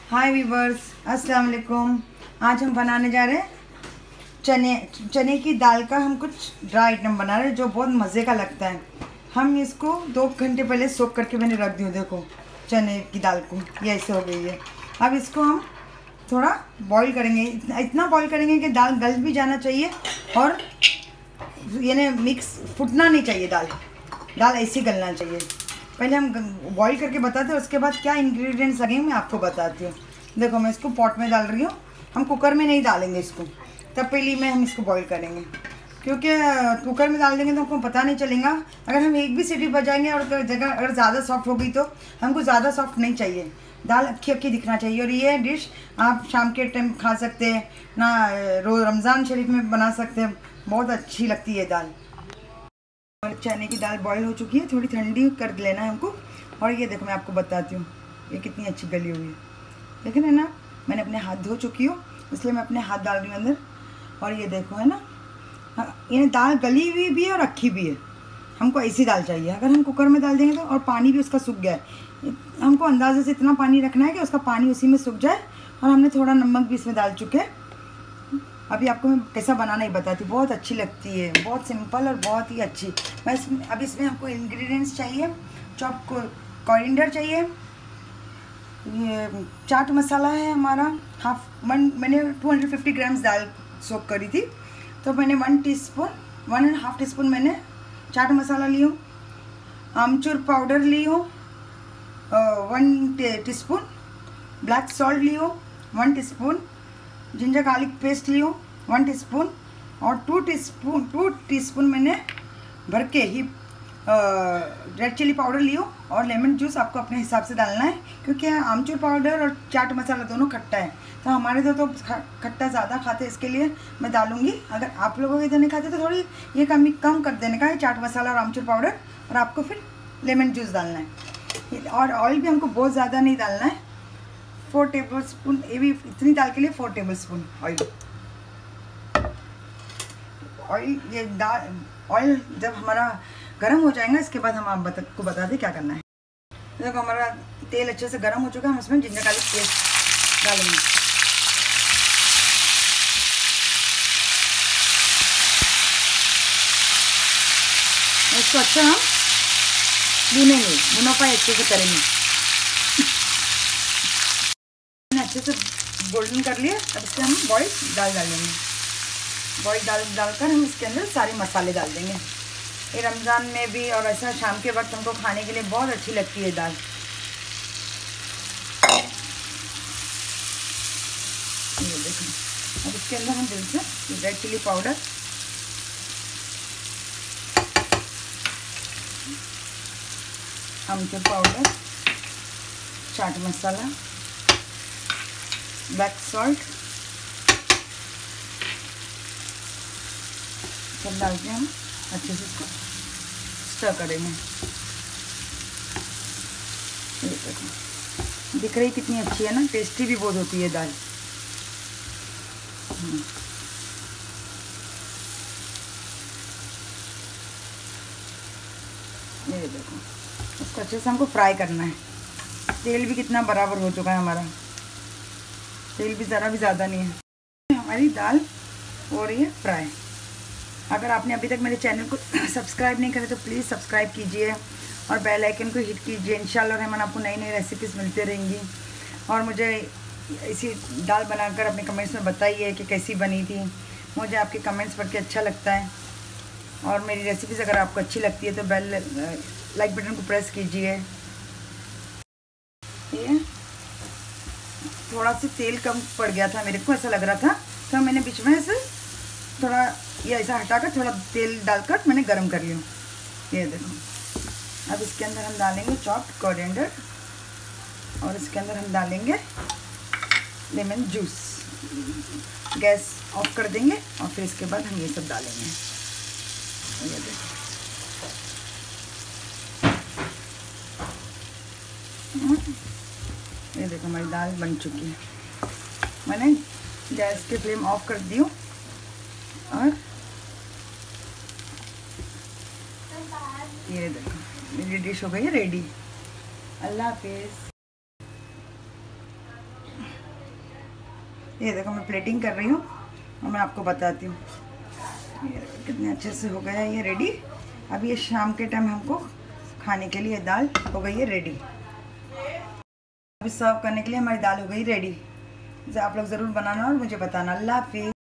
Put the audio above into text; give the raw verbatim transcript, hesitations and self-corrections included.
हाय viewers, अस्सलाम वालेकुम। आज हम बनाने जा रहे हैं चने चने की दाल का। हम कुछ ड्राई आइटम बना रहे हैं जो बहुत मज़े का लगता है। हम इसको दो घंटे पहले सोक करके मैंने रख दी हूँ। देखो चने की दाल को, ये ऐसे हो गई है। अब इसको हम थोड़ा बॉईल करेंगे, इतना इतना बॉईल करेंगे कि दाल गल भी जाना चाहिए और यानी मिक्स फूटना नहीं चाहिए। दाल दाल ऐसी गलना चाहिए। पहले हम बॉईल करके बताते हैं, उसके बाद क्या इंग्रेडिएंट्स लगेंगे मैं आपको बताती हूँ। देखो मैं इसको पॉट में डाल रही हूँ। हम कुकर में नहीं डालेंगे इसको, तब पहले में हम इसको बॉईल करेंगे, क्योंकि कुकर में डाल देंगे तो हमको पता नहीं चलेगा। अगर हम एक भी सीटी बजाएंगे और जगह अगर ज़्यादा सॉफ्ट हो गई तो हमको ज़्यादा सॉफ्ट नहीं चाहिए, दाल अक्खी अक्खी दिखना चाहिए। और ये डिश आप शाम के टाइम खा सकते हैं ना, रोज़ रमज़ान शरीफ में बना सकते हैं, बहुत अच्छी लगती है दाल। और चने की दाल बॉईल हो चुकी है, थोड़ी ठंडी कर लेना है हमको। और ये देखो मैं आपको बताती हूँ ये कितनी अच्छी गली हुई है, देखें है ना। मैंने अपने हाथ धो चुकी हूँ, इसलिए मैं अपने हाथ डाल रही हूँ अंदर। और ये देखो है ना, ये दाल गली हुई भी है और अक्खी भी है। हमको ऐसी दाल चाहिए। अगर हम कुकर में डाल देंगे तो, और पानी भी उसका सूख गया है, हमको अंदाजे से इतना पानी रखना है कि उसका पानी उसी में सूख जाए। और हमने थोड़ा नमक भी इसमें डाल चुके हैं। अभी आपको मैं कैसा बनाना ही बताती हूँ, बहुत अच्छी लगती है, बहुत सिंपल और बहुत ही अच्छी। मैं इसमें अब इसमें हमको इंग्रेडिएंट्स चाहिए। चॉप कोरिएंडर चाहिए, ये चाट मसाला है हमारा हाफ वन, मैंने टू हंड्रेड फिफ्टी ग्राम्स दाल सोक करी थी, तो मैंने one teaspoon one and half teaspoon मैंने चाट मसाला ली हूँ। आमचूर पाउडर ली हूँ वन टीस्पून, ब्लैक सॉल्ट ली हूँ one teaspoon, ginger garlic paste ली हूँ वन टीस्पून, और टू टीस्पून टू टीस्पून मैंने भर के ही रेड चिली पाउडर ली हूँ। और लेमन जूस आपको अपने हिसाब से डालना है, क्योंकि आमचूर पाउडर और चाट मसाला दोनों खट्टा है, तो हमारे इधर तो खट्टा ज़्यादा खाते हैं, इसके लिए मैं डालूँगी। अगर आप लोगों के इधर नहीं खाते तो थोड़ी ये कमी कम कर देने का है, चाट मसाला और आमचूर पाउडर। और आपको फिर लेमन जूस डालना है। और ऑयल भी हमको बहुत ज़्यादा नहीं डालना है, फोर टेबल स्पून, ये भी इतनी दाल के लिए four tablespoon oil. Oil ये दाल ऑयल जब हमारा गर्म हो जाएगा, इसके बाद हम आप बता, को बता दें क्या करना है। देखो हमारा तेल अच्छे से गर्म हो चुका है, हम इसमें जिंजर गार्लिक पेस्ट डालेंगे। इसको अच्छा हम भूनेंगे, भुनापाई अच्छे से करेंगे। अच्छे से गोल्डन कर लिए, अब इसके हम बॉईल दाल डाल देंगे। बॉईल दाल डालकर हम इसके अंदर सारे मसाले डाल देंगे। ये रमज़ान में भी और ऐसा शाम के वक्त हमको खाने के लिए बहुत अच्छी लगती है दाल। ये देखो, अब इसके अंदर हम डालते हैं red chilli powder, amchur powder, chaat masala, black salt, सब डाल के हम अच्छे से इसको स्टर करेंगे। ये देखो दिख रही कितनी अच्छी है ना, टेस्टी भी बहुत होती है दाल। ये देखो इसको अच्छे से हमको फ्राई करना है। तेल भी कितना बराबर हो चुका है हमारा, तेल भी ज़रा भी ज़्यादा नहीं है। हमारी दाल हो रही है फ्राई। अगर आपने अभी तक मेरे चैनल को सब्सक्राइब नहीं करा तो प्लीज़ सब्सक्राइब कीजिए और बेल आइकन को हिट कीजिए। इंशाल्लाह रहमान आपको नई नई रेसिपीज़ मिलती रहेंगी। और मुझे इसी दाल बनाकर अपने कमेंट्स में बताइए कि कैसी बनी थी। मुझे आपके कमेंट्स पढ़ के अच्छा लगता है। और मेरी रेसिपीज़ अगर आपको अच्छी लगती है तो बेल लाइक बटन को प्रेस कीजिए। ये थोड़ा सा तेल कम पड़ गया था, मेरे को ऐसा लग रहा था, तो मैंने बीच में से थोड़ा ये ऐसा हटाकर थोड़ा तेल डालकर मैंने गरम कर लिया। ये देखो अब इसके अंदर हम डालेंगे चॉप्ड कोरिएंडर, और इसके अंदर हम डालेंगे लेमन जूस। गैस ऑफ कर देंगे और फिर इसके बाद हम ये सब डालेंगे। ये देखो ये देखो हमारी दाल बन चुकी है। मैंने गैस की फ्लेम ऑफ कर दी हूँ और ये देखो मेरी डिश हो गई है रेडी। अल्लाह हाफिज़। ये देखो मैं प्लेटिंग कर रही हूँ और मैं आपको बताती हूँ ये कितने अच्छे से हो गया ये रेडी। अब ये शाम के टाइम हमको खाने के लिए दाल हो गई है रेडी। अभी सर्व करने के लिए हमारी दाल हो गई रेडी। आप लोग ज़रूर बनाना और मुझे बताना। अल्लाह हाफिज़।